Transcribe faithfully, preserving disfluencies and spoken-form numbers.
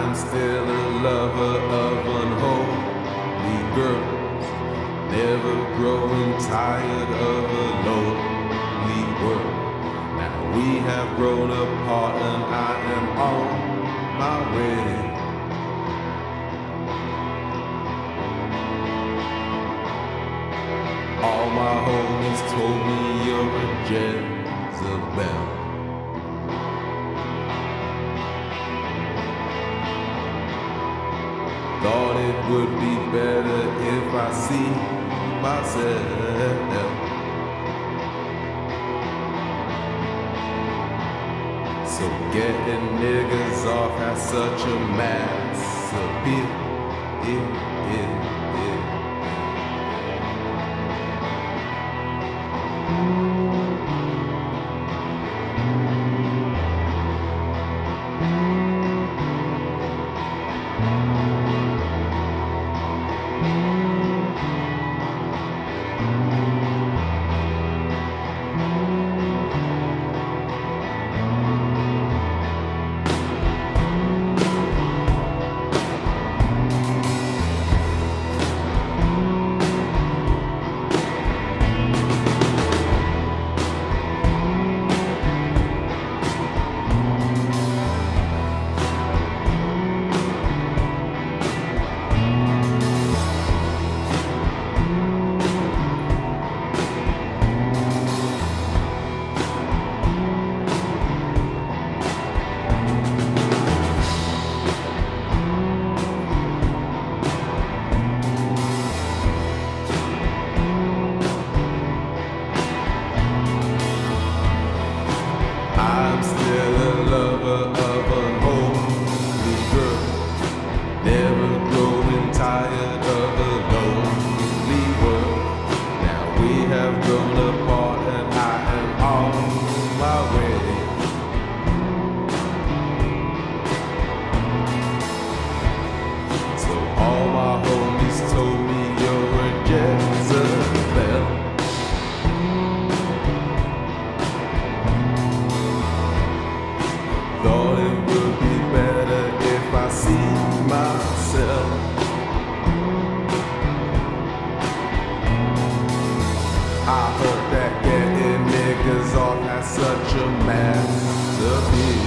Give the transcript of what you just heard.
I'm still a lover of unholy girls, never growing tired of a lonely world. Now we have grown apart and I am on my way. All my homies told me you're a Jezebel. Thought it would be better if I see myself. So getting niggas off has such a mass appeal. Yeah, yeah, yeah. I'm still a lover of unholy girls, never growing tired of a lonely world. Now we have grown apart and I am on my way. So all my homies told me you're a Jezebel. Thought it would be better if I see myself. I heard that getting niggas off has such a mass appeal.